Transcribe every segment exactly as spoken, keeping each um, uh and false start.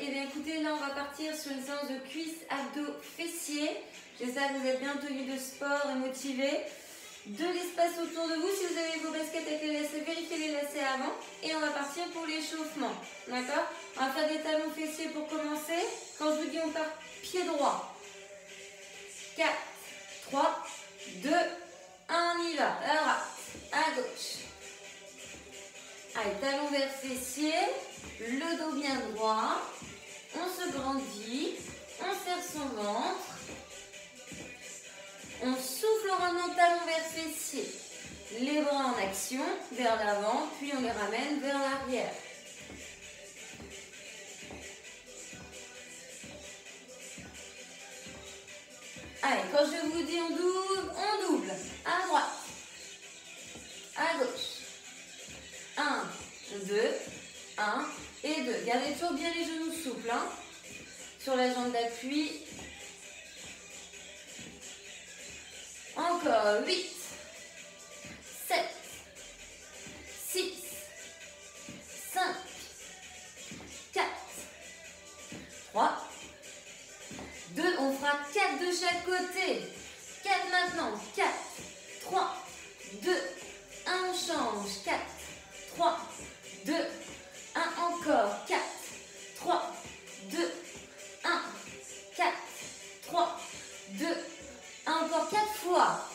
Eh bien écoutez, là on va partir sur une séance de cuisses, abdos, fessiers. J'espère que vous êtes bien tenus de sport et motivés. De l'espace autour de vous, si vous avez vos baskets avec les lacets, vérifiez les lacets avant. Et on va partir pour l'échauffement. D'accord? On va faire des talons fessiers pour commencer. Quand je vous dis on part pied droit. quatre, trois, deux, un, on y va. À droite, à gauche. Allez, talons vers fessiers. Le dos bien droit. On se grandit. On serre son ventre. On souffle en ramenant talons vers fessiers. Les bras en action, vers l'avant, puis on les ramène vers l'arrière. Allez, quand je vous dis on double, on double. À droite, à gauche. un, deux, un et deux. Gardez toujours bien les genoux souples. Hein, sur la jambe d'appui. Encore huit, sept, six, cinq, quatre, trois, deux. On fera quatre de chaque côté. quatre maintenant. quatre, trois, deux, un. On change. quatre, trois, deux, un. Encore. quatre, trois, deux, un. quatre, trois, deux, un. Encore quatre fois.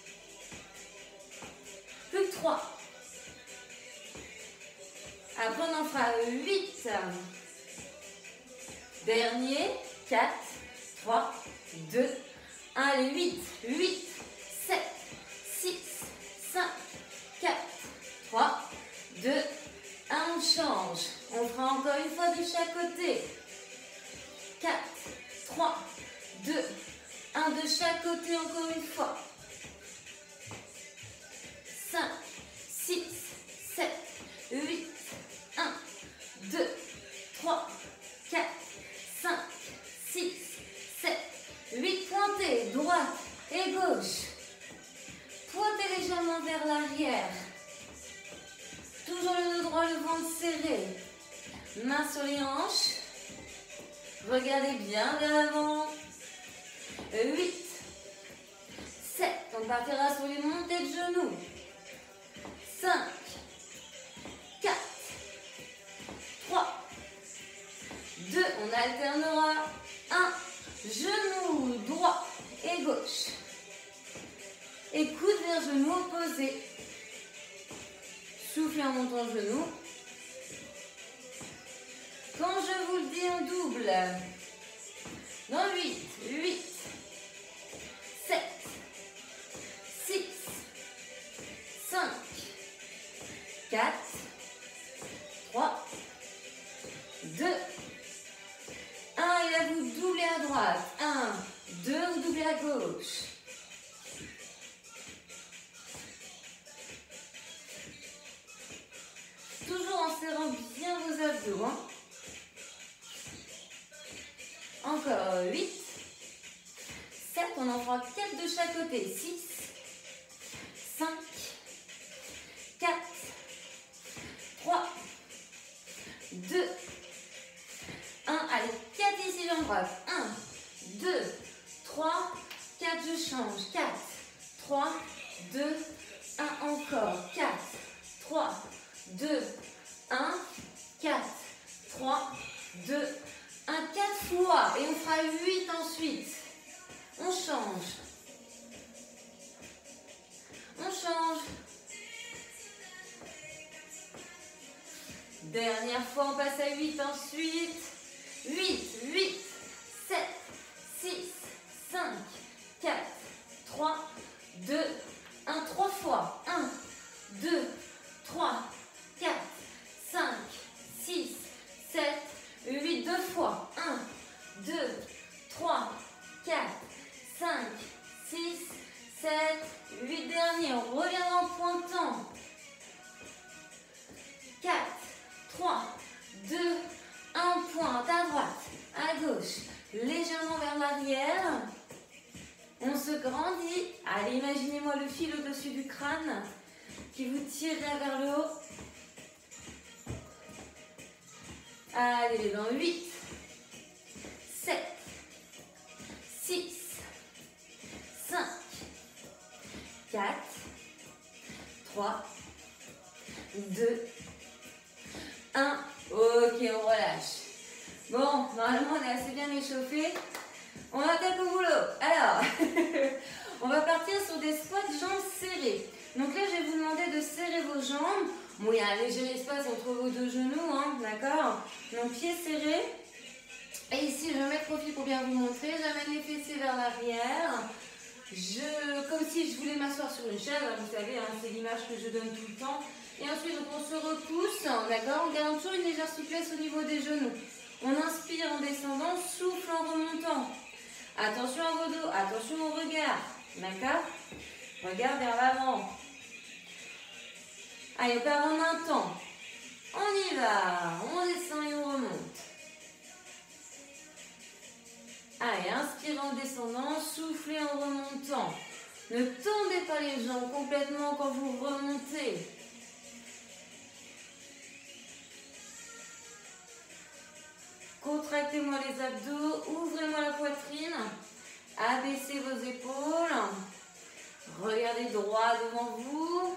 Plus que trois. Après, on en fera huit. Dernier. quatre, trois, deux, un. Allez, huit. huit, sept, six, cinq, quatre, trois, deux, un. On change. On fera encore une fois de chaque côté. quatre, trois, deux, un. De chaque côté, encore une fois. cinq, six, sept, huit, un, deux, trois, quatre, cinq, six, sept, huit. Pointez, droite et gauche. Pointez légèrement vers l'arrière. Toujours le dos droit, le ventre serré. Mains sur les hanches. Regardez bien vers l'avant. huit, sept, on partira sur les montées de genoux. cinq, quatre, trois, deux, on alternera. un, genou droit et gauche. Et coude vers genou opposé. Soufflez en montant le genou. Quand je vous le dis, on double. Dans huit, huit, sept, six, cinq, quatre, trois, deux, un. Et là, vous doublez à droite. un, deux, vous doublez à gauche. Toujours en serrant bien vos abdos. Hein. Encore huit, sept, on en fera quatre de chaque côté. six, cinq, quatre, trois, deux, un. Allez, quatre ici, j'embrasse. un, deux, trois, quatre, je change. quatre, trois, deux, un. Encore. quatre, trois, deux, un. quatre, trois, deux, un. quatre fois. Et on fera huit ensuite. On change. On change. Dernière fois, on passe à huit ensuite. huit, huit, sept, six, cinq, quatre, trois, deux, un. trois fois. un, deux, trois, quatre, cinq, six, sept, huit. deux fois. un, deux, trois, quatre, cinq, six, sept, huit. Dernier. On revient en pointant. quatre, trois, deux, un. Pointe à droite, à gauche, légèrement vers l'arrière. On se grandit. Allez, imaginez-moi le fil au-dessus du crâne qui vous tirera vers le haut. Allez, dans huit, deux, un. Ok, on relâche. Bon, normalement, on est assez bien échauffé. On attaque au boulot. Alors, on va partir sur des squats jambes serrées. Donc là, je vais vous demander de serrer vos jambes. Bon, il y a un léger espace entre vos deux genoux, hein, d'accord? Donc, pieds serrés. Et ici, je vais mettre profil pour bien vous montrer. J'amène les fessiers vers l'arrière. Je, comme si je voulais m'asseoir sur une chaise, vous savez, hein, c'est l'image que je donne tout le temps. Et ensuite, donc, on se repousse, d'accord? On garde toujours une légère souplesse au niveau des genoux. On inspire en descendant, souffle en remontant. Attention à vos dos, attention au regard, d'accord? Regard vers l'avant. Allez, on part en un temps. On y va, on descend et on remonte. Allez, inspirez en descendant, soufflez en remontant. Ne tendez pas les jambes complètement quand vous remontez. Contractez-moi les abdos, ouvrez-moi la poitrine, abaissez vos épaules, regardez droit devant vous.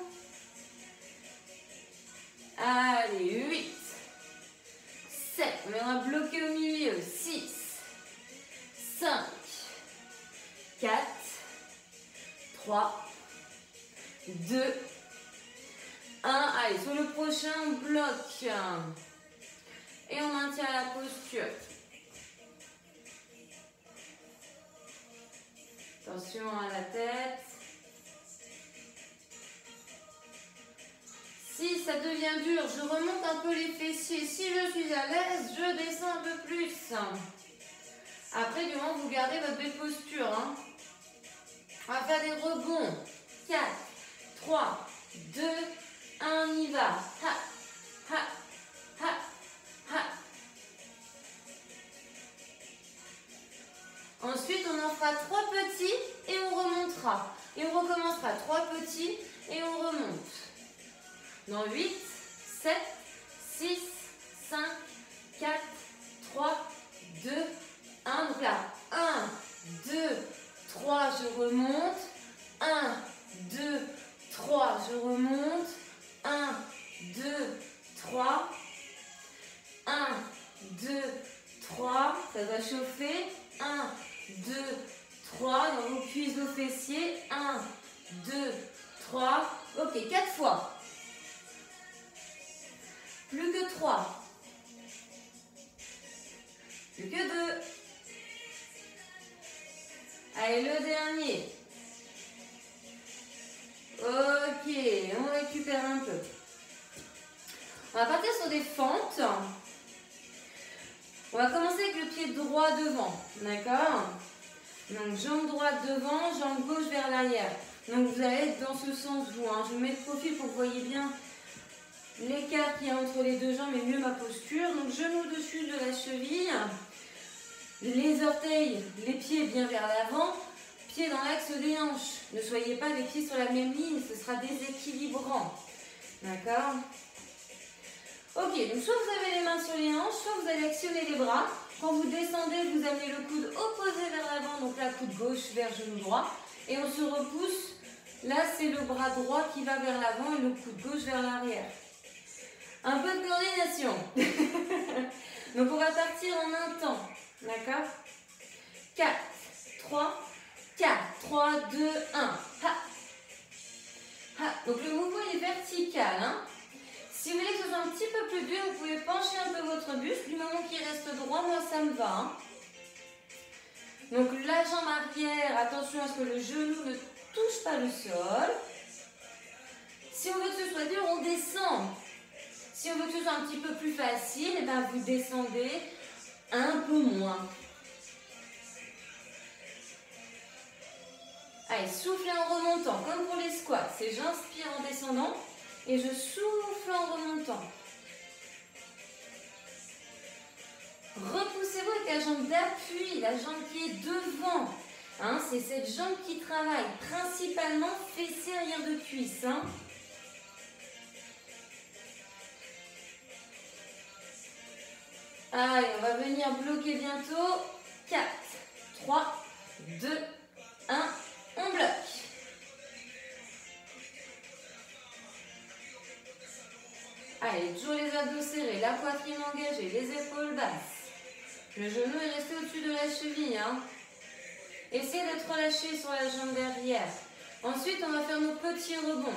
Allez, huit, sept, on viendra bloquer au milieu, six, cinq, quatre, trois, deux, un. Allez, sur le prochain, on bloque. Et on maintient la posture. Attention à la tête. Si ça devient dur, je remonte un peu les fessiers. Si je suis à l'aise, je descends un peu plus. Après, du moment que vous gardez votre belle posture. Hein. On va faire des rebonds. quatre, trois, deux, un, on y va. Ha, ha, ha. Ha. Ensuite, on en fera trois petits et on remontera. Et on recommencera trois petits et on remonte. Dans huit, sept, six, cinq, quatre, trois, deux, un. Donc là, un, deux, trois, je remonte. un, deux, trois, je remonte. un, deux, trois. un, deux, trois, ça va chauffer. un, deux, trois, dans vos cuisses, vos fessiers. un, deux, trois. Ok, quatre fois. Plus que trois. Plus que deux. Allez, le dernier. Ok, on récupère un peu. On va partir sur des fentes. On va commencer avec le pied droit devant, d'accord? Donc jambe droite devant, jambe gauche vers l'arrière. Donc vous allez être dans ce sens vous. Hein. Je me mets de profil pour que vous voyez bien l'écart qu'il y a entre les deux jambes et mieux ma posture. Donc genou dessus de la cheville, les orteils, les pieds bien vers l'avant, pieds dans l'axe des hanches. Ne soyez pas les pieds sur la même ligne, ce sera déséquilibrant. D'accord? Ok, donc soit vous avez les mains sur les hanches, soit vous allez actionner les bras. Quand vous descendez, vous amenez le coude opposé vers l'avant, donc la coude gauche vers genou droit. Et on se repousse. Là, c'est le bras droit qui va vers l'avant et le coude gauche vers l'arrière. Un peu de coordination. Donc, on va partir en un temps. D'accord? quatre, trois, quatre, trois, deux, un. Ha. Ha. Donc, le mouvement est vertical. Hein? Si vous voulez que ce soit un petit peu plus dur, vous pouvez pencher un peu votre buste. Du moment qu'il reste droit, moi, ça me va. Hein? Donc, la jambe arrière, attention à ce que le genou ne touche pas le sol. Si on veut que ce soit dur, on descend. Si on veut que ce soit un petit peu plus facile, eh ben, vous descendez un peu moins. Allez, soufflez en remontant, comme pour les squats. C'est j'inspire en descendant et je souffle en remontant. Repoussez-vous avec la jambe d'appui, la jambe qui est devant. Hein, c'est cette jambe qui travaille, principalement fessier arrière de cuisse. Hein. Allez, on va venir bloquer bientôt. quatre, trois, deux, un, on bloque. Allez, toujours les abdos serrés, la poitrine engagée, les épaules basses. Le genou est resté au-dessus de la cheville. Hein. Essayez d'être relâché sur la jambe derrière. Ensuite, on va faire nos petits rebonds.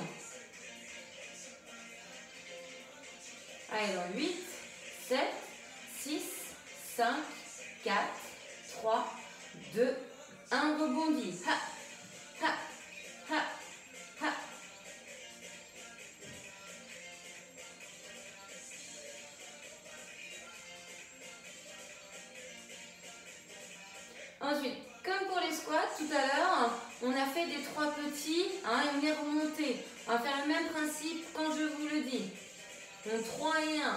Allez, dans huit, sept, six, cinq, quatre, trois, deux, un. Rebondis. Ha, ha, ha, ha. Ensuite, comme pour les squats tout à l'heure, on a fait des trois petits hein, et on est remonté. On va faire le même principe quand je vous le dis. Donc trois et un.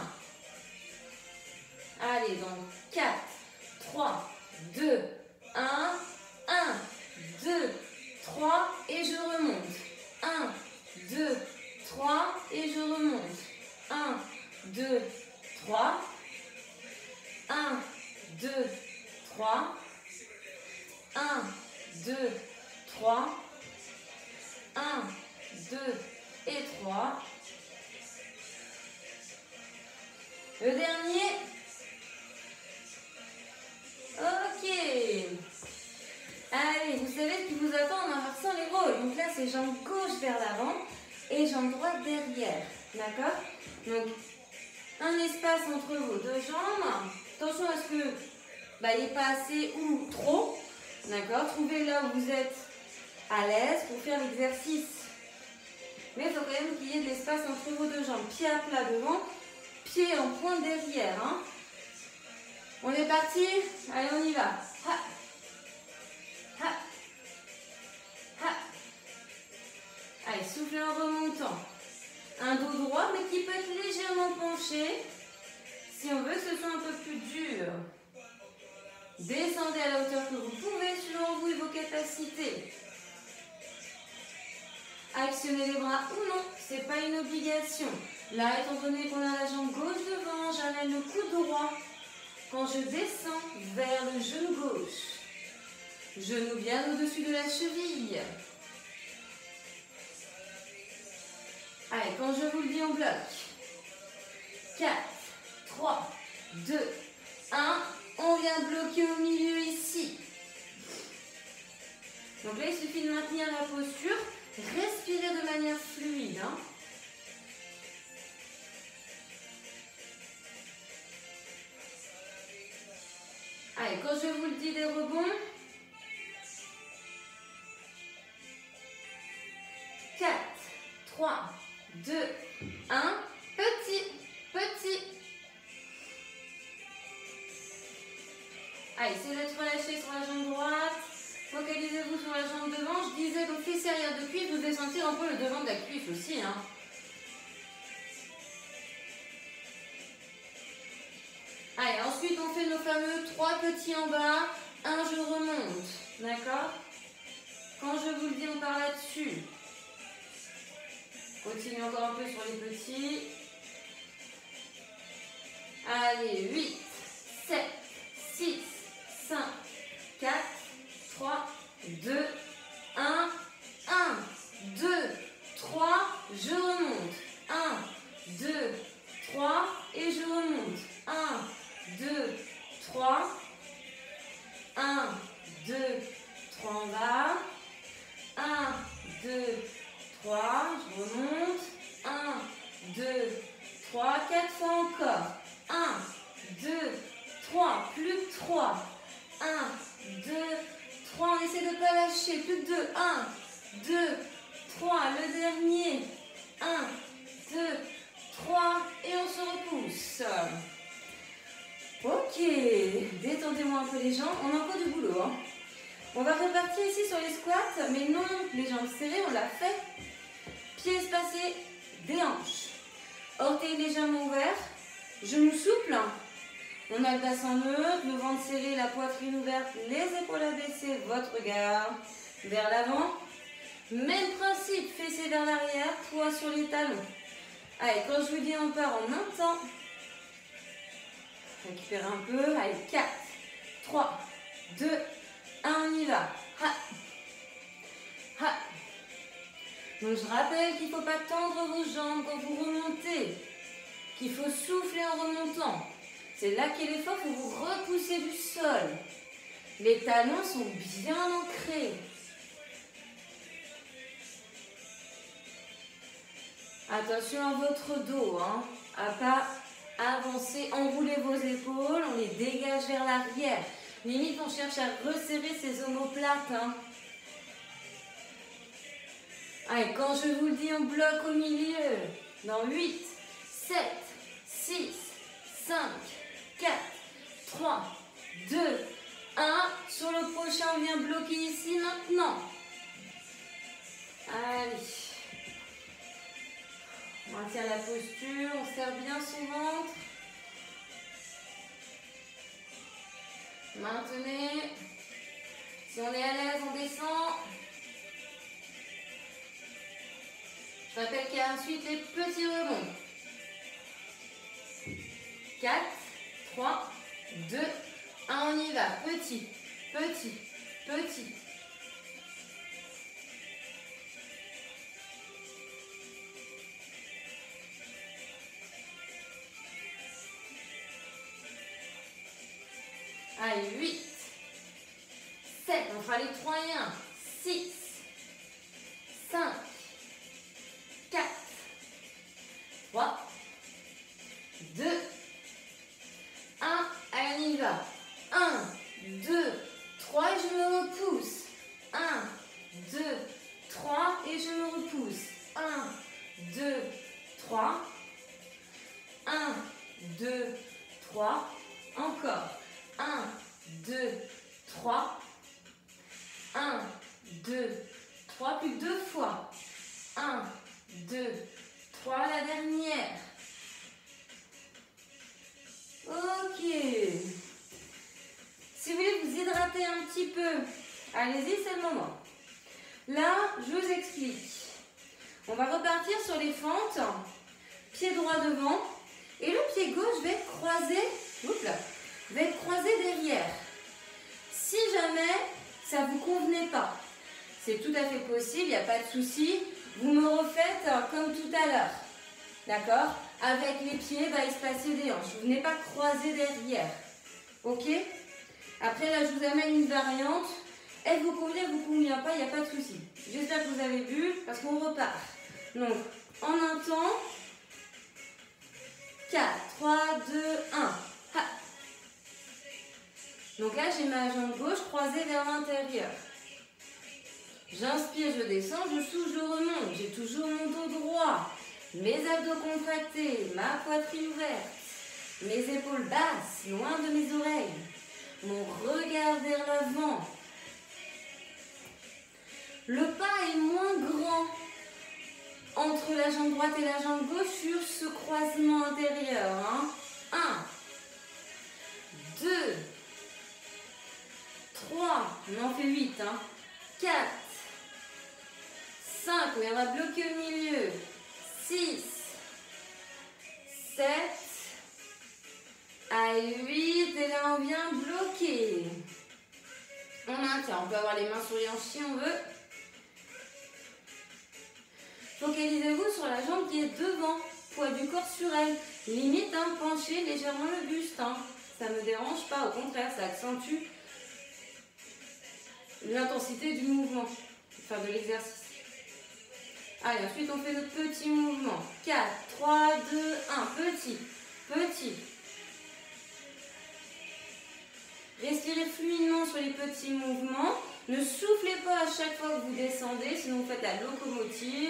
Allez, donc quatre, trois, deux, un, un, deux, trois et je remonte. un, deux, trois et je remonte. un, deux, trois. un, deux, trois. un, deux, trois. un, deux et trois. Le dernier. Ok. Allez, vous savez ce qui vous attend en inversant les rôles. Donc là, c'est jambe gauche vers l'avant et jambe droite derrière. D'accord? Donc, un espace entre vos deux jambes. Attention à ce que bah, il n'y ait pas assez ou trop. D'accord? Trouvez là où vous êtes à l'aise pour faire l'exercice. Mais il faut quand même qu'il y ait de l'espace entre vos deux jambes. Pied à plat devant, pied en pointe derrière. Hein. On est parti? Allez, on y va. Ha. Ha. Ha. Allez, soufflez en remontant. Un dos droit, mais qui peut être légèrement penché. Si on veut que ce soit un peu plus dur. Descendez à la hauteur que vous pouvez, selon vous et vos capacités. Actionnez les bras ou non, ce n'est pas une obligation. Là, étant donné qu'on a la jambe gauche devant, j'amène le coude droit. Quand je descends vers le genou gauche, genou bien au-dessus de la cheville. Allez, quand je vous le dis, on bloque. quatre, trois, deux, un. On vient bloquer au milieu ici. Donc là, il suffit de maintenir la posture. Respirez de manière fluide. Hein. Allez, quand je vous le dis, des rebonds. quatre, trois, deux, un. Petit, petit. Allez, essayez d'être relâché sur la jambe droite. Focalisez-vous sur la jambe devant. Je disais, donc fessiers arrière de cuisse, vous devez sentir un peu le devant de la cuisse aussi. Hein. Allez, ensuite, on fait nos fameux trois petits en bas. Un, je remonte. D'accord? Quand je vous le dis, on part là-dessus. Continuez encore un peu sur les petits. Allez, huit, sept, six, cinq, quatre, trois, deux, un, un, deux, trois, je remonte. un, deux, trois et je remonte. un, deux, trois. un, deux, trois en bas. un, deux, trois, je remonte. un, deux, trois, quatre fois encore. un, deux, trois, plus que trois. un, deux, trois, on essaie de ne pas lâcher. Plus que deux. un, deux, trois, le dernier. un, deux, trois et on se repousse. Ok, détendez-moi un peu les jambes. On a encore du boulot. Hein. On va repartir ici sur les squats, mais non, les jambes serrées, on l'a fait. Pieds espacés, des hanches. Orteils légèrement ouverts. Genoux souples. On a le bassin neutre, le ventre serré, la poitrine ouverte, les épaules abaissées, votre regard vers l'avant. Même principe, fessiers vers l'arrière, poids sur les talons. Allez, quand je vous dis on part en un temps. Récupérez un peu. Allez, quatre, trois, deux, un, on y va. Ha. Ha. Donc je rappelle qu'il ne faut pas tendre vos jambes quand vous remontez. qu'il faut souffler en remontant. C'est là qu'est l'effort, il faut vous repousser du sol. Les talons sont bien ancrés. Attention à votre dos, hein, à pas avancer, enroulez vos épaules, on les dégage vers l'arrière. Limite, on cherche à resserrer ces omoplates. Hein. Allez, quand je vous le dis, on bloque au milieu. Dans huit, sept, six, cinq, quatre, trois, deux, un. Sur le prochain, on vient bloquer ici maintenant. Allez. On maintient la posture, on serre bien son ventre. Maintenez. Si on est à l'aise, on descend. Je rappelle qu'il y a ensuite les petits rebonds. quatre, trois, deux, un, on y va. Petit, petit, petit. Allez, huit, sept, on fera les trois et un, six, cinq, quatre, trois, deux, un, allez, on y va. un, deux, trois, et je me repousse. un, deux, trois, et je me repousse. un, deux, trois. un, deux, trois. Encore. un, deux, trois. un, deux, trois. Plus que deux fois. un, deux, trois. La dernière. Ok. Si vous voulez vous hydrater un petit peu, allez-y, c'est le moment. Là, je vous explique. On va repartir sur les fentes. Pied droit devant. Et le pied gauche va être croisé. Oups là. Va être croisé derrière. Si jamais ça ne vous convenait pas, c'est tout à fait possible, il n'y a pas de souci. Vous me refaites comme tout à l'heure. D'accord? Avec les pieds, va se passer des hanches. Vous venez pas croiser derrière. Ok? Après, là, je vous amène une variante. Elle vous convient, elle vous convient pas, il n'y a pas de souci. J'espère que vous avez vu, parce qu'on repart. Donc, en un temps, quatre, trois, deux, un. Ha. Donc là, j'ai ma jambe gauche croisée vers l'intérieur. J'inspire, je descends, je souffle, je remonte. J'ai toujours mon dos droit. Mes abdos contractés, ma poitrine ouverte. Mes épaules basses, loin de mes oreilles. Mon regard vers l'avant. Le pas est moins grand entre la jambe droite et la jambe gauche sur ce croisement intérieur. Hein. un, deux, trois, on en fait huit. Hein. quatre, cinq, oui, on va bloquer au milieu. six, sept, à huit, et là on vient bloquer. On maintient, on peut avoir les mains sur les hanches si on veut. Focalisez-vous sur la jambe qui est devant, poids du corps sur elle. Limite, hein, penchez légèrement le buste. Hein. Ça ne me dérange pas, au contraire, ça accentue l'intensité du mouvement, enfin de l'exercice. Allez, ensuite on fait notre petit mouvement. quatre, trois, deux, un. Petit, petit. Respirez fluidement sur les petits mouvements. Ne soufflez pas à chaque fois que vous descendez, sinon vous faites la locomotive.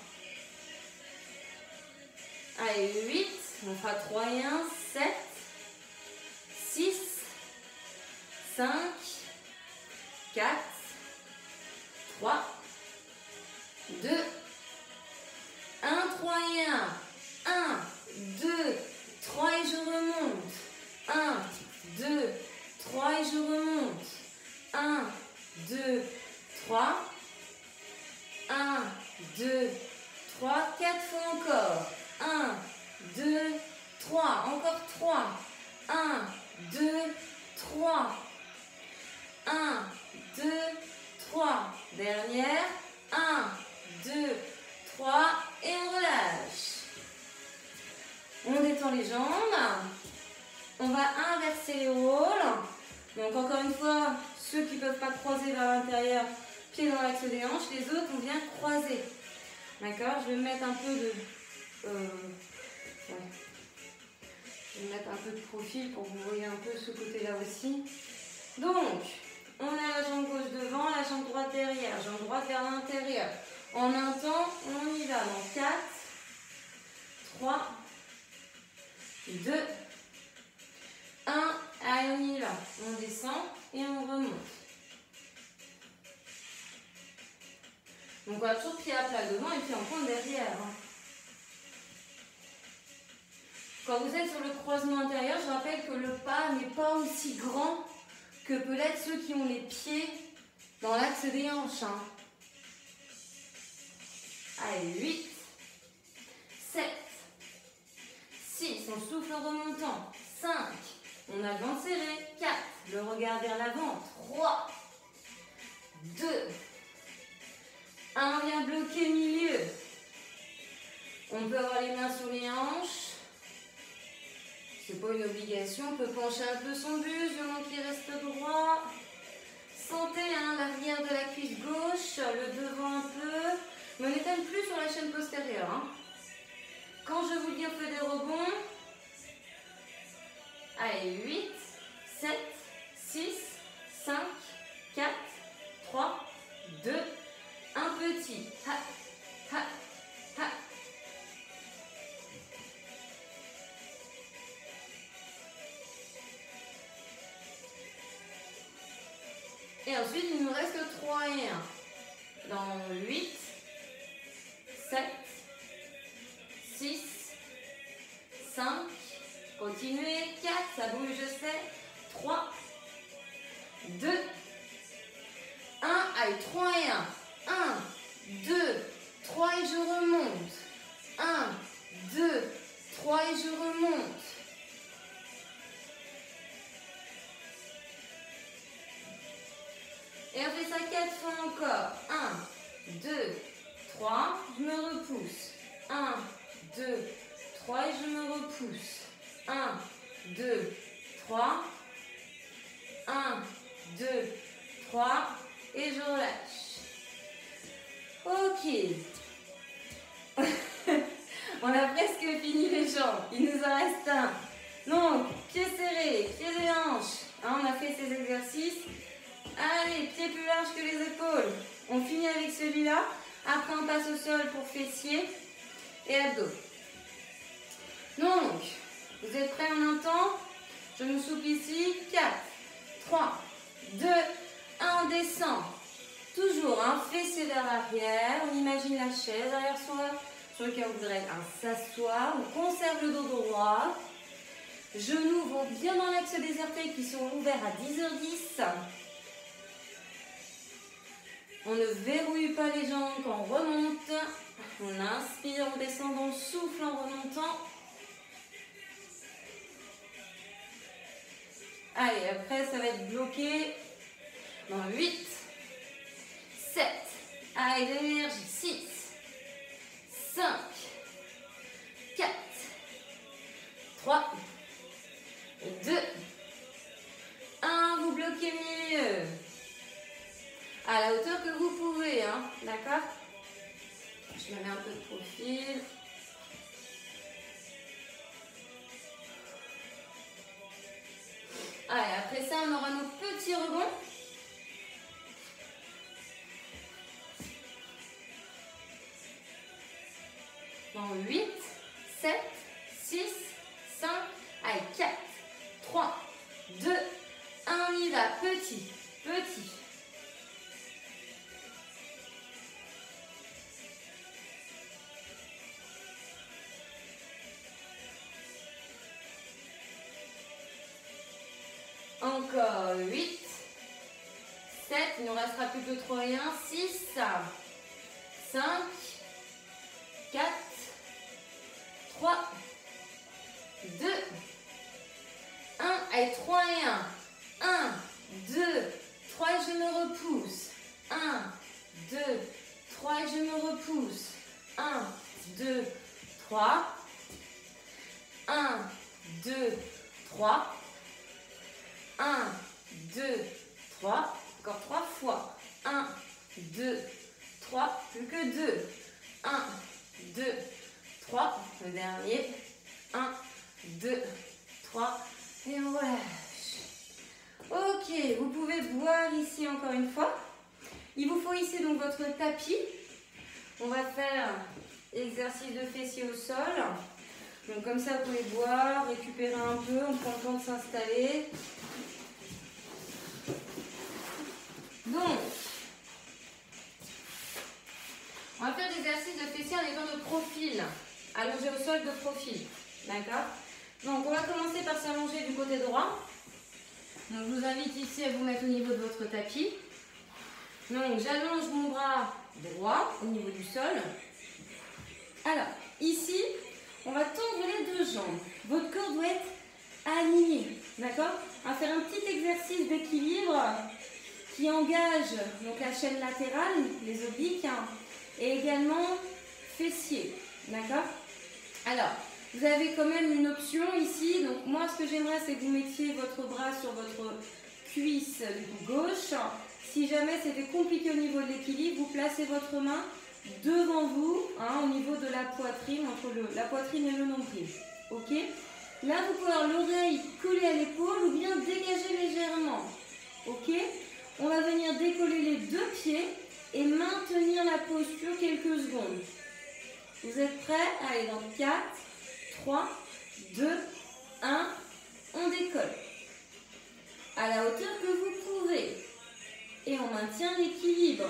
Allez, huit. On fera trois et un. sept, six, cinq, quatre, trois, deux, un, trois et un. un, deux, trois et je remonte. un, deux, trois et je remonte. un, deux, trois. un, deux, trois. quatre fois encore. un, deux, trois. Encore trois. un, deux, trois. un, deux, trois. Dernière. un, deux, trois. Et on relâche. On détend les jambes. On va inverser les rôles. Donc encore une fois, ceux qui ne peuvent pas croiser vers l'intérieur, pieds dans l'axe des hanches. Les autres, on vient croiser. D'accord? Je vais mettre un peu de... Euh, ouais. Je vais mettre un peu de profil pour que vous voyez un peu ce côté-là aussi. Donc, on a la jambe gauche devant, la jambe droite derrière, jambe droite vers l'intérieur. En un temps, on y va dans quatre, trois, deux, un. Allez, on y va. On descend et on remonte. Donc, on va toujours pied à plat devant et pied en pointe derrière. Quand vous êtes sur le croisement intérieur, je rappelle que le pas n'est pas aussi grand que peut-être ceux qui ont les pieds dans l'axe des hanches. Hein. Allez, huit, sept, six, on souffle en remontant, cinq, on a le ventre serré, quatre, le regard vers l'avant, trois, deux, un, on vient bloquer milieu. On peut avoir les mains sur les hanches. C'est pas une obligation, on peut pencher un peu son buste, du moment qu'il reste droit. Sentez hein, l'arrière de la cuisse gauche, le devant un peu. Mais on n'étale plus sur la chaîne postérieure. Hein. Quand je vous dis on fait des rebonds, allez, huit, sept, six, cinq, quatre, trois, deux, un petit. Ha, ha, ha. Et ensuite, il nous reste trois et un. Dans huit, sept, six, cinq, continuez, quatre, ça bouge, je sais, trois, deux, un, allez, trois et un. un, deux, trois et je remonte. un, deux, trois et je remonte. Et on fait ça quatre fois encore. un, deux, trois, je me repousse. un, deux, trois et je me repousse. un, deux, trois. un, deux, trois. Et je relâche. Ok. On a presque fini les jambes. Il nous en reste un. Donc, pieds serrés, pieds des hanches. Hein, on a fait ces exercices. Allez, pieds plus larges que les épaules. On finit avec celui-là. Après, on passe au sol pour fessiers et abdos. Donc, vous êtes prêts en un temps? Je me souple ici. quatre, trois, deux, un, on descend. Toujours, hein, fessiers vers l'arrière. On imagine la chaise derrière soi sur lequel on voudrait hein, s'asseoir. On conserve le dos droit. Genoux vont bien dans l'axe des orteils qui sont ouverts à dix heures dix. On ne verrouille pas les jambes quand on remonte. On inspire en descendant, on souffle en remontant. Allez, après ça va être bloqué. Dans huit, sept, allez, de l'énergie, six, cinq, quatre, trois, deux, un, vous bloquez milieu. À la hauteur que vous pouvez, hein, d'accord? Je me mets un peu de profil. Allez, après ça, on aura nos petits rebonds. Dans huit, sept, six, cinq, allez, quatre, trois, deux, un, on y va. Petit, petit. Encore huit, sept, il nous restera plus que trois et un, six, cinq, quatre, trois, deux, un, allez, trois et un, un, deux, trois et je me repousse, un, deux, trois et je me repousse, un, deux, trois, deux, trois. un, deux, trois. Encore trois fois. un, deux, trois. Plus que deux. un, deux, trois. Le dernier. un, deux, trois. Et on relâche. Ok, vous pouvez boire ici encore une fois. Il vous faut ici donc votre tapis. On va faire exercice de fessiers au sol. Donc comme ça, vous pouvez boire, récupérer un peu, on prend le temps de s'installer. Donc, on va faire des exercices de fessiers en étant de profil, allongé au sol de profil. D'accord? Donc on va commencer par s'allonger du côté droit. Donc je vous invite ici à vous mettre au niveau de votre tapis. Donc j'allonge mon bras droit au niveau du sol. Alors, ici, on va tendre les deux jambes. Votre corps doit être aligné, d'accord? On va faire un petit exercice d'équilibre qui engage donc la chaîne latérale, les obliques, hein, et également fessiers, d'accord? Alors, vous avez quand même une option ici. Donc moi, ce que j'aimerais, c'est que vous mettiez votre bras sur votre cuisse du coup gauche. Si jamais c'était compliqué au niveau de l'équilibre, vous placez votre main devant vous, hein, au niveau de la poitrine, entre le, la poitrine et le nombril. Ok? Là, vous pouvez avoir l'oreille collée à l'épaule ou bien dégager légèrement. Ok? On va venir décoller les deux pieds et maintenir la posture quelques secondes. Vous êtes prêts? Allez, dans quatre, trois, deux, un, on décolle. À la hauteur que vous pouvez. Et on maintient l'équilibre.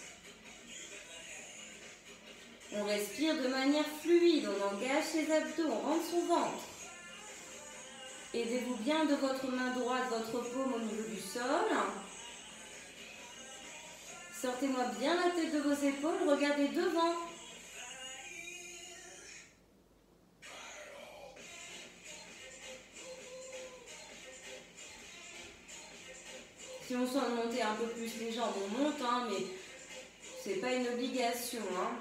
On respire de manière fluide, on engage ses abdos, on rentre son ventre. Aidez-vous bien de votre main droite, votre paume au niveau du sol. Sortez-moi bien la tête de vos épaules, regardez devant. Si on sent monter un peu plus les jambes, on monte, hein, mais c'est pas une obligation. Hein.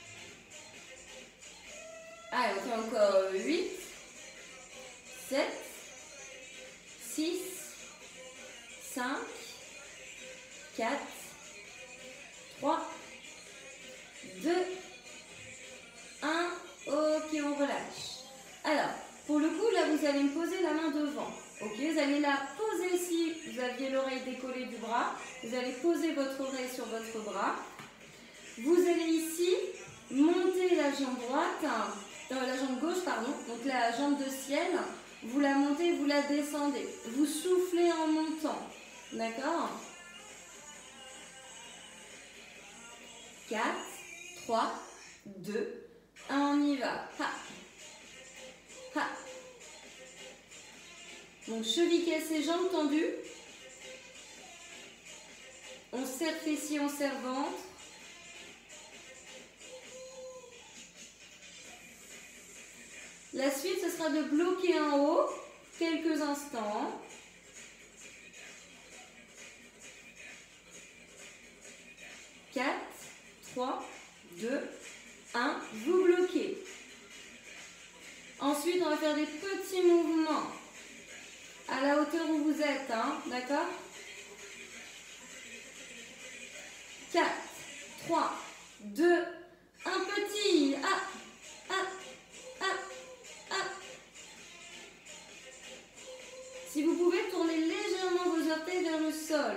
Allez, on fait encore huit, sept, six, cinq, quatre, trois, deux, un. Ok, on relâche. Alors, pour le coup, là, vous allez me poser la main devant. Ok, vous allez la poser si vous aviez l'oreille décollée du bras. Vous allez poser votre oreille sur votre bras. Vous allez ici monter la jambe droite, euh, la jambe gauche, pardon, donc la jambe de ciel. Vous la montez, vous la descendez. Vous soufflez en montant. D'accord? quatre, trois, deux, un, on y va. Ha. Ha. Donc, cheville cassée, jambes tendues. On serre fessier, on serre ventre. La suite, ce sera de bloquer en haut quelques instants. quatre, trois, deux, un. Vous bloquez. Ensuite, on va faire des petits mouvements à la hauteur où vous êtes, hein, d'accord? quatre, trois, deux, un petit. Ah, ah, ah, ah. Si vous pouvez, tourner légèrement vos orteils vers le sol.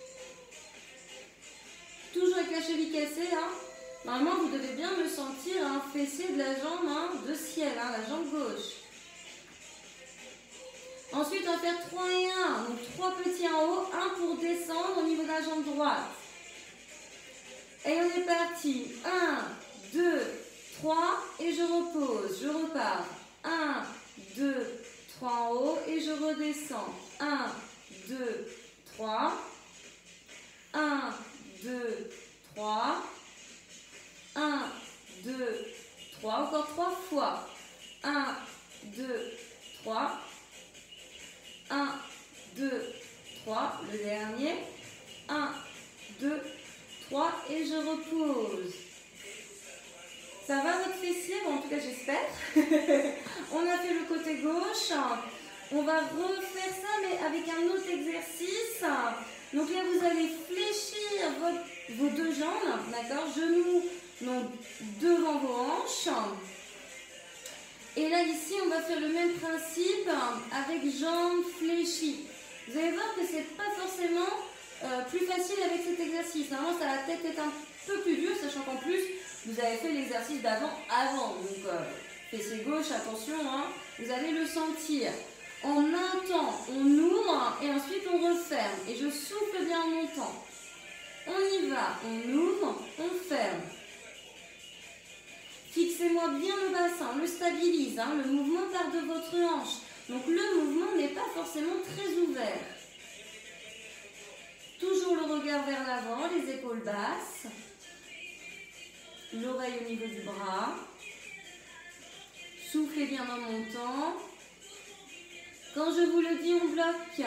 Toujours avec la cheville cassée, hein. Normalement, vous devez bien me sentir un fessier de la jambe hein, de ciel, hein, la jambe gauche. Ensuite, on va faire trois et un. Donc, trois petits en haut, un pour descendre au niveau de la jambe droite. Et on est parti. un, deux, trois et je repose. Je repars. un, deux, trois en haut et je redescends. un, deux, trois. un, deux, trois. un, deux, trois. Encore trois fois. un, deux, trois. un, deux, trois. Le dernier. un, deux, trois. Et je repose. Ça va votre fessier? Bon, en tout cas, j'espère. On a fait le côté gauche. On va refaire ça, mais avec un autre exercice. Donc là, vous allez fléchir votre, vos deux jambes, d'accord? Genoux donc, devant vos hanches. Et là, ici, on va faire le même principe avec jambes fléchies. Vous allez voir que ce n'est pas forcément euh, plus facile avec cet exercice. Normalement, ça va peut-être être un peu plus dur, sachant qu'en plus, vous avez fait l'exercice d'avant avant. Donc, euh, fessier gauche, attention, hein, vous allez le sentir. En un temps, on ouvre et ensuite on referme. Et je souffle bien en montant. On y va, on ouvre, on ferme. Fixez-moi bien le bassin, on le stabilise. Hein, le mouvement part de votre hanche. Donc le mouvement n'est pas forcément très ouvert. Toujours le regard vers l'avant, les épaules basses. L'oreille au niveau du bras. Soufflez bien en montant. Quand je vous le dis, on bloque.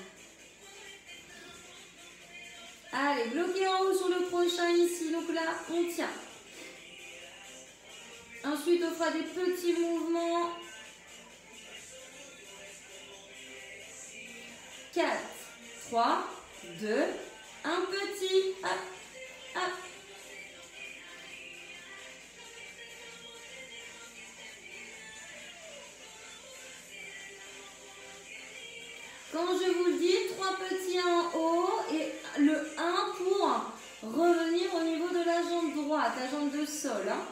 Allez, bloquez en haut sur le prochain ici. Donc là, on tient. Ensuite, on fera des petits mouvements. quatre, trois, deux, un petit. Hop, hop. Quand je vous le dis, trois petits en haut et le un pour revenir au niveau de la jambe droite, la jambe de sol. Hein.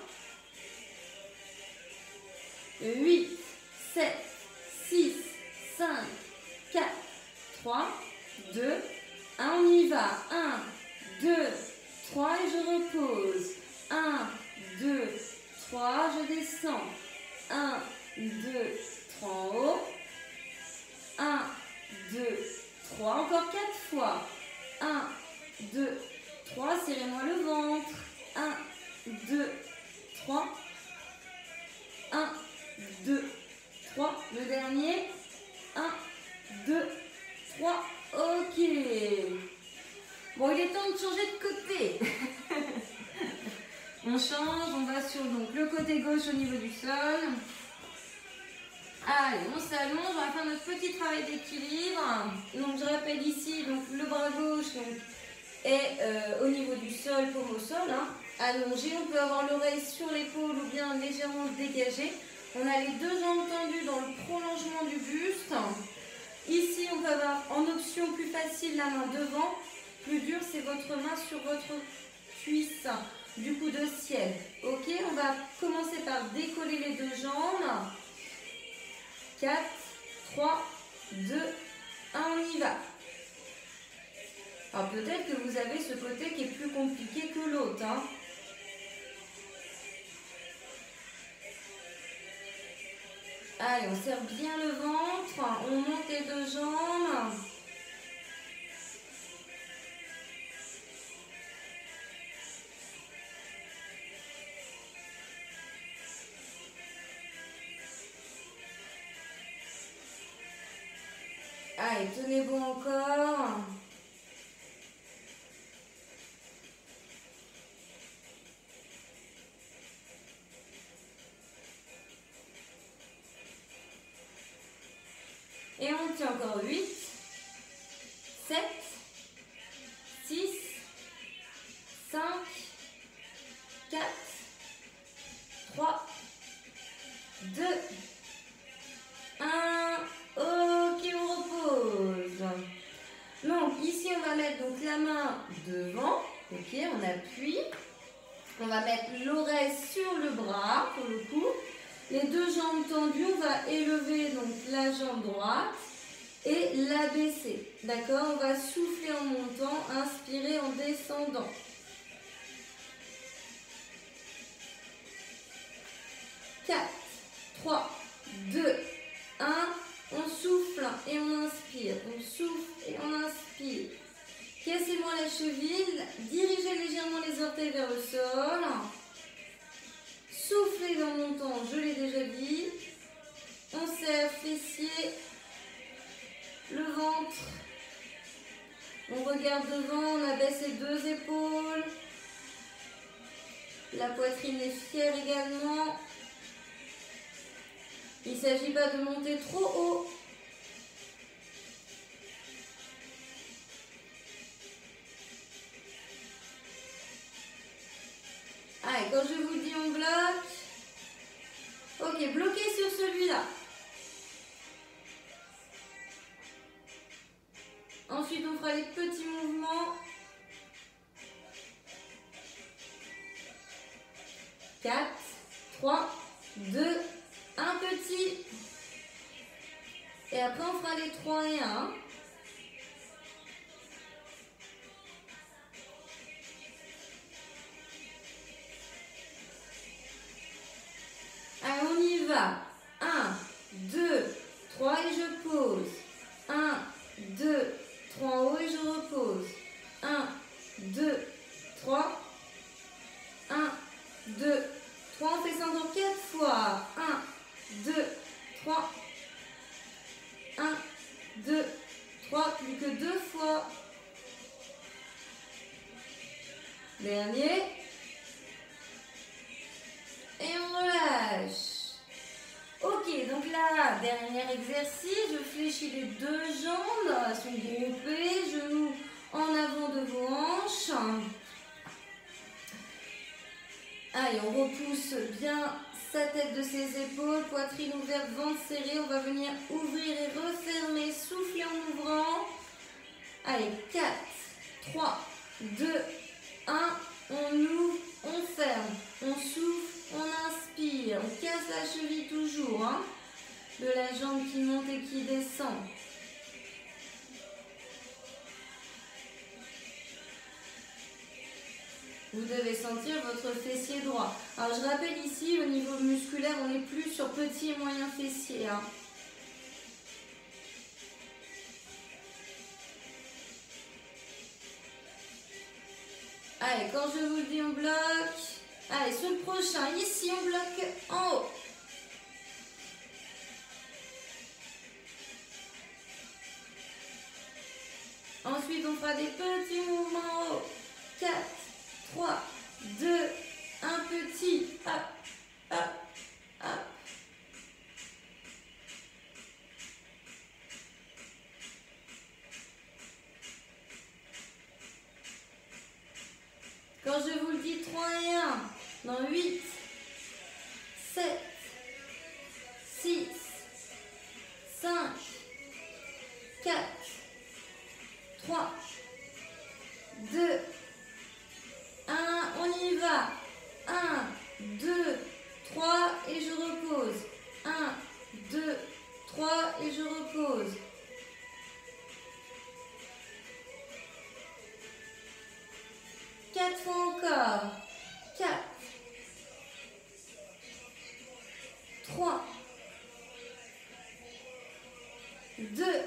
huit, sept, six, cinq, quatre, trois, deux, un, on y va. un, deux, trois et je repose. un, deux, trois, je descends. un, deux, trois en haut. un, deux, trois, encore quatre fois. un, deux, trois, serrez-moi le ventre. un, deux, trois. un, deux, trois. Le dernier. un, deux, trois. Ok. Bon, il est temps de changer de côté. On change, on va sur donc, le côté gauche au niveau du sol. Allez, on s'allonge, on va faire notre petit travail d'équilibre. Donc je rappelle ici, donc, le bras gauche donc, est euh, au niveau du sol, paume au sol. Hein. Allongé, on peut avoir l'oreille sur l'épaule ou bien légèrement dégagée. On a les deux jambes tendues dans le prolongement du buste. Ici, on peut avoir en option plus facile la main devant. Plus dur, c'est votre main sur votre cuisse du coup de ciel. Ok, on va commencer par décoller les deux jambes. quatre, trois, deux, un, on y va. Alors peut-être que vous avez ce côté qui est plus compliqué que l'autre. Hein. Allez, on serre bien le ventre, on monte les deux jambes. Allez, tenez bon encore. Et on tient encore huit, sept, six, cinq, quatre, trois, deux, un. Ok, on repose. Donc ici on va mettre donc la main devant. Ok, on appuie. On va mettre l'oreille sur le bras pour le coup. Les deux jambes tendues, on va élever donc la jambe droite et la baisser. D'accord? On va souffler en montant, inspirer en descendant. quatre, trois, deux, un. On souffle et on inspire. On souffle et on inspire. Cassez-moi la cheville. Dirigez légèrement les orteils vers le sol. Soufflez en montant, je l'ai déjà dit. On serre fessier, le ventre. On regarde devant, on abaisse les deux épaules. La poitrine est fière également. Il ne s'agit pas de monter trop haut. Allez, quand je vous dis on bloque. Ok, bloquez sur celui-là. Ensuite, on fera les petits mouvements. quatre, trois, deux, un petit. Et après, on fera les trois et un. Allez, on y va. un, deux, trois et je pose. un, deux, trois en haut et je repose. un, deux, trois. un, deux, trois. On fait ça encore quatre fois. un, deux, trois. un, deux, trois. Plus que deux fois. Dernier. Et on relâche. Ok, donc là, dernier exercice. Je fléchis les deux jambes. Elles sont groupées. Genoux en avant de vos hanches. Allez, on repousse bien sa tête de ses épaules. Poitrine ouverte, ventre serré. On va venir ouvrir et refermer. Souffler en ouvrant. Allez, quatre, trois, deux, un. On ouvre, on ferme. On souffle. On inspire, on casse la cheville toujours, hein, de la jambe qui monte et qui descend. Vous devez sentir votre fessier droit. Alors je rappelle ici, au niveau musculaire, on n'est plus sur petit et moyen fessier. Hein. Allez, quand je vous le dis, on bloque. Allez, sur le prochain, ici, on bloque en haut. Ensuite, on fera des petits mouvements en haut. quatre, trois, deux, un petit. Hop, hop, hop. Quand je vous le dis, trois et un. Dans huit, sept, six, cinq, quatre, trois, deux, un. On y va. un, deux, trois et je repose. un, deux, trois et je repose. quatre fois encore. quatre, trois, deux,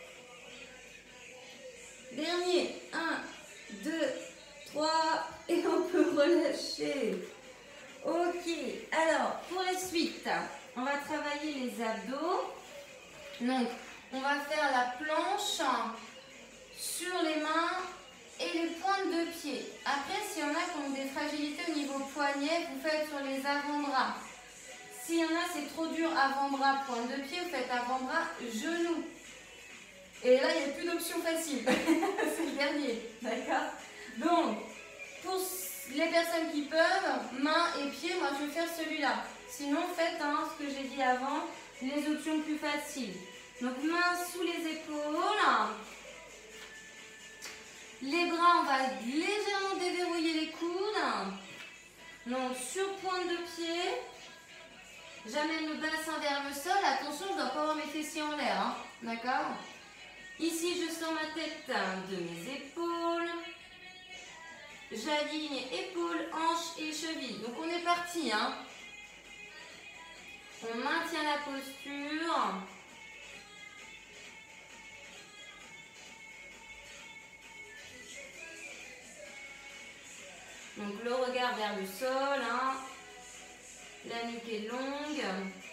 dernier, un, deux, trois, et on peut relâcher. Ok, alors pour la suite, on va travailler les abdos. Donc, on va faire la planche sur les mains et les pointes de pied. Après, s'il y en a qui ont des fragilités au niveau poignet, vous faites sur les avant-bras. S'il y en a, c'est trop dur, avant-bras, pointe de pied, vous faites avant-bras, genoux. Et là, il n'y a plus d'option facile. C'est le dernier, d'accord? Donc, pour les personnes qui peuvent, mains et pieds, moi je vais faire celui-là. Sinon, faites hein, ce que j'ai dit avant, les options plus faciles. Donc, mains sous les épaules. Les bras, on va légèrement déverrouiller les coudes. Donc, sur pointe de pied. J'amène le bassin vers le sol. Attention, je ne dois pas avoir mes fessiers en l'air. Hein. D'accord? Ici, je sens ma tête de mes épaules. J'aligne épaules, hanches et chevilles. Donc, on est parti. Hein. On maintient la posture. Donc, le regard vers le sol. Hein. La nuque est longue.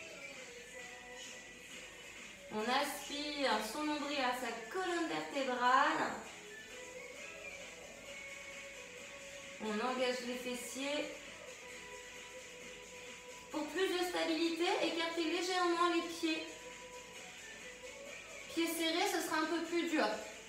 On aspire son nombril à sa colonne vertébrale. On engage les fessiers. Pour plus de stabilité, écartez légèrement les pieds. Pieds serrés, ce sera un peu plus dur.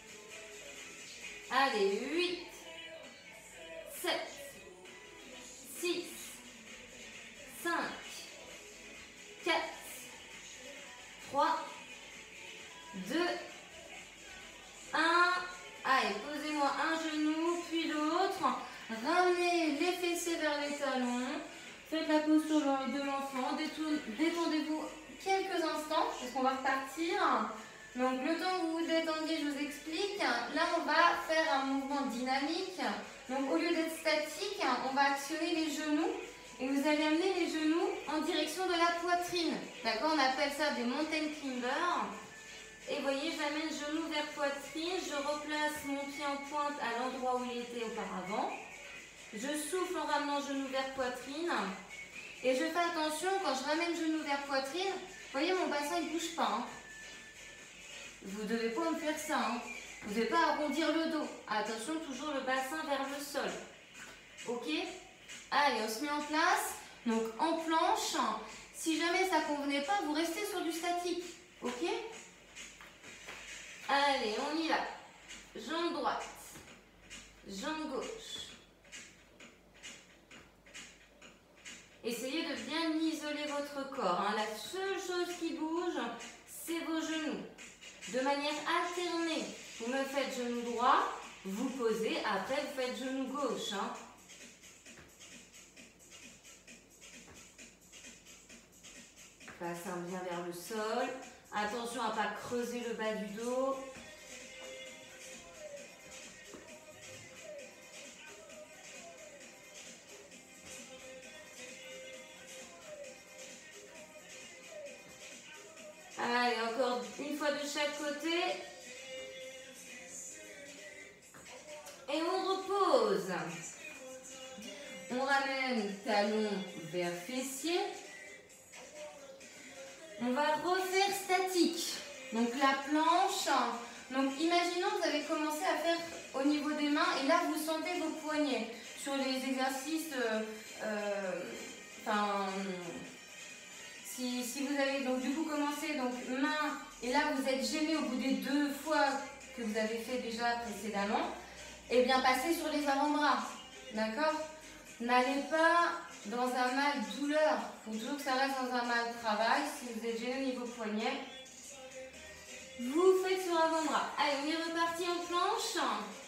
Allez, huit, sept, six, cinq, quatre, trois, deux, un. Allez, posez-moi un genou, puis l'autre. Ramenez les fessiers vers les talons. Faites la posture de l'enfant. Détendez-vous quelques instants, parce qu'on va repartir. Donc, le temps que vous vous détendiez, je vous explique. Là, on va faire un mouvement dynamique. Donc, au lieu d'être statique, on va actionner les genoux. Et vous allez amener les genoux en direction de la poitrine. D'accord? On appelle ça des mountain climbers. Et vous voyez, j'amène genou vers poitrine. Je replace mon pied en pointe à l'endroit où il était auparavant. Je souffle en ramenant genou vers poitrine. Et je fais attention, quand je ramène genou vers poitrine, vous voyez, mon bassin ne bouge pas. Hein. Vous ne devez pas me faire ça. Hein. Vous ne devez pas arrondir le dos. Attention, toujours le bassin vers le sol. Ok? Allez, on se met en place. Donc, en planche. Si jamais ça ne convenait pas, vous restez sur du statique. Ok? Allez, on y va. Jambe droite. Jambe gauche. Essayez de bien isoler votre corps. Hein. La seule chose qui bouge, c'est vos genoux. De manière alternée. Vous me faites genou droit, vous posez, après vous faites genou gauche. Hein. Bassin bien vers le sol. Attention à ne pas creuser le bas du dos. Allez, encore une fois de chaque côté. Et on repose. On ramène talon vers fessier. On va refaire statique. Donc la planche. Donc imaginons que vous avez commencé à faire au niveau des mains et là vous sentez vos poignets. Sur les exercices, euh, euh, enfin, si, si vous avez donc du coup commencé donc main et là vous êtes gêné au bout des deux fois que vous avez fait déjà précédemment, et bien passez sur les avant-bras. D'accord? N'allez pas dans un mal douleur. Il faut toujours que ça reste dans un mal travail. Si vous êtes gêné au niveau poignet, vous faites sur avant-bras. Allez, on est reparti en planche.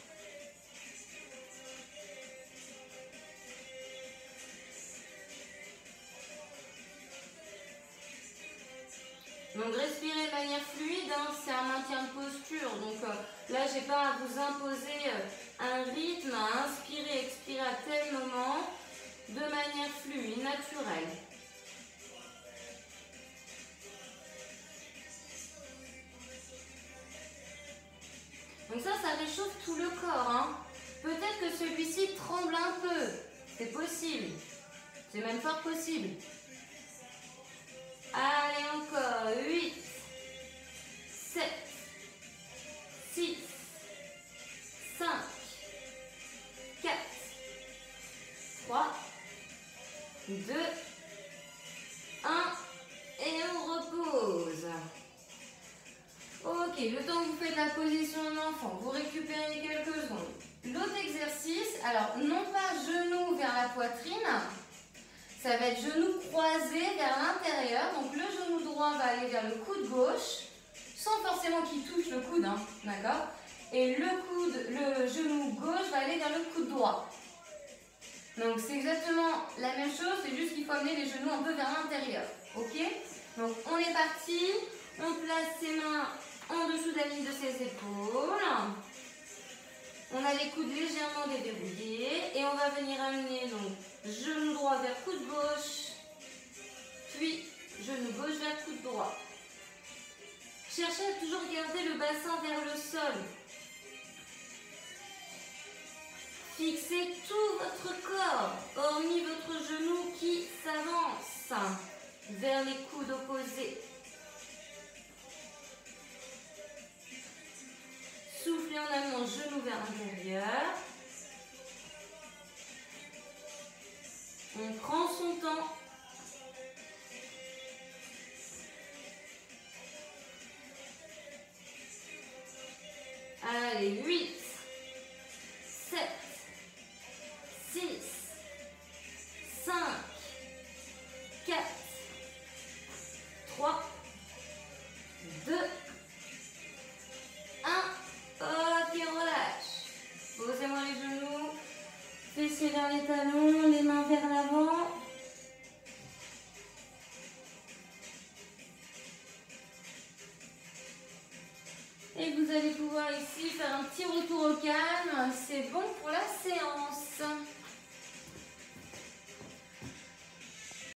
Donc respirez de manière fluide, hein, c'est un maintien de posture. Donc euh, là, je n'ai pas à vous imposer euh, un rythme, à inspirer, expirer à tel moment, de manière fluide, naturelle. Donc ça, ça réchauffe tout le corps. Hein. Peut-être que celui-ci tremble un peu, c'est possible, c'est même fort possible. Allez, encore, huit, sept, six, cinq, quatre, trois, deux, un, et on repose. Ok, le temps que vous faites la position de l'enfant, vous récupérez quelques secondes. L'autre exercice, alors non pas genou vers la poitrine, ça va être genou croisé vers l'intérieur. Donc le genou droit va aller vers le coude gauche, sans forcément qu'il touche le coude, hein, d'accord? Et le coude, le genou gauche va aller vers le coude droit. Donc c'est exactement la même chose, c'est juste qu'il faut amener les genoux un peu vers l'intérieur. Ok? Donc on est parti, on place ses mains en dessous de la ligne de ses épaules. On a les coudes légèrement déverrouillés et on va venir amener donc genou droit vers coude gauche, puis genou gauche vers coude droit. Cherchez à toujours garder le bassin vers le sol. Fixez tout votre corps, hormis votre genou qui s'avance vers les coudes opposés. Soufflez en amenant genou vers l'intérieur. On prend son temps. Allez, huit, sept, six, cinq, quatre, trois, deux, un. Ok, on relâche. Posez-moi les genoux, fessiers vers les talons, les mains vers l'avant. Et vous allez pouvoir ici faire un petit retour au calme. C'est bon pour la séance.